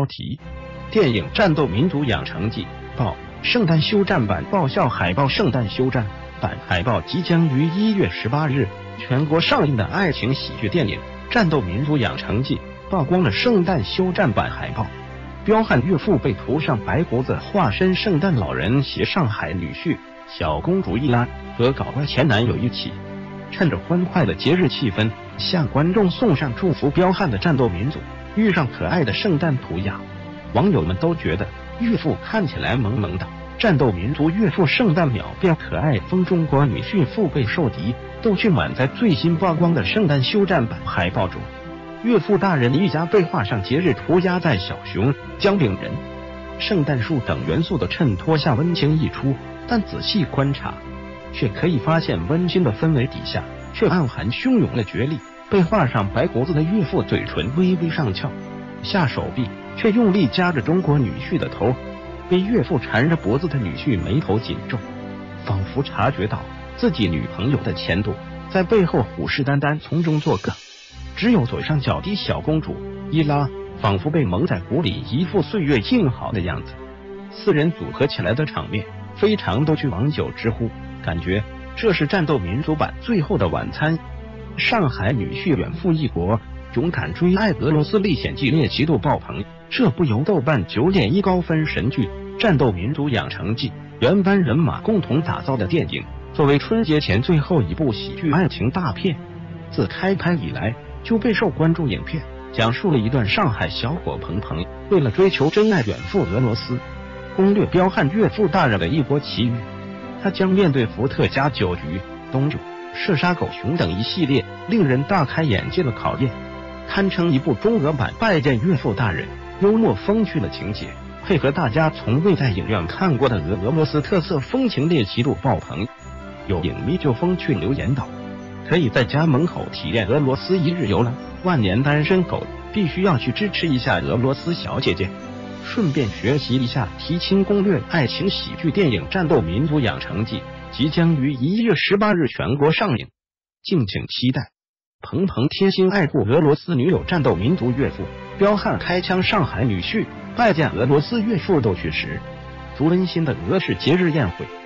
标题：电影《战斗民族养成记》报圣诞休战版爆笑海报，圣诞休战版海报即将于1月18日全国上映的爱情喜剧电影《战斗民族养成记》曝光了圣诞休战版海报。彪悍岳父被涂上白胡子，化身圣诞老人携上海女婿小公主伊拉和搞怪前男友一起，趁着欢快的节日气氛，向观众送上祝福。彪悍的战斗民族遇上可爱的圣诞图样，网友们都觉得岳父看起来萌萌的。战斗民族岳父圣诞秒变可爱风，中国女婿腹背受敌都去满在最新曝光的圣诞休战版海报中。岳父大人一家被画上节日涂鸦，在小熊、姜饼人、圣诞树等元素的衬托下温情溢出，但仔细观察却可以发现温馨的氛围底下却暗含汹涌的决力。被画上白胡子的岳父嘴唇微微上翘，下手臂却用力夹着中国女婿的头，被岳父缠着脖子的女婿眉头紧皱，仿佛察觉到自己女朋友的前度，在背后虎视眈眈从中作梗。只有左上角的小公主伊拉仿佛被蒙在鼓里，一副岁月静好的样子。四人组合起来的场面非常逗趣，网友直呼感觉这是战斗民族版最后的晚餐。上海女婿远赴异国，勇敢追爱俄罗斯历险记猎奇度爆棚。这部由豆瓣9.1高分神剧《战斗民族养成记》原班人马共同打造的电影，作为春节前最后一部喜剧爱情大片，自开拍以来就备受关注。影片讲述了一段上海小伙鹏鹏为了追求真爱远赴俄罗斯，攻略彪悍岳父大人的一波奇遇。他将面对伏特加酒局、冬酒、射杀狗熊等一系列令人大开眼界的考验，堪称一部中俄版拜见岳父大人。幽默风趣的情节配合大家从未在影院看过的俄罗斯特色风情，猎奇度爆棚。有影迷就风趣留言道，可以在家门口体验俄罗斯一日游了，万年单身狗必须要去支持一下俄罗斯小姐姐，顺便学习一下提亲攻略。爱情喜剧电影《战斗民族养成记》即将于1月18日全国上映，敬请期待。鹏鹏贴心爱护俄罗斯女友，战斗民族岳父彪悍开枪上海女婿拜见俄罗斯岳父，逗趣时足温馨的俄式节日宴会。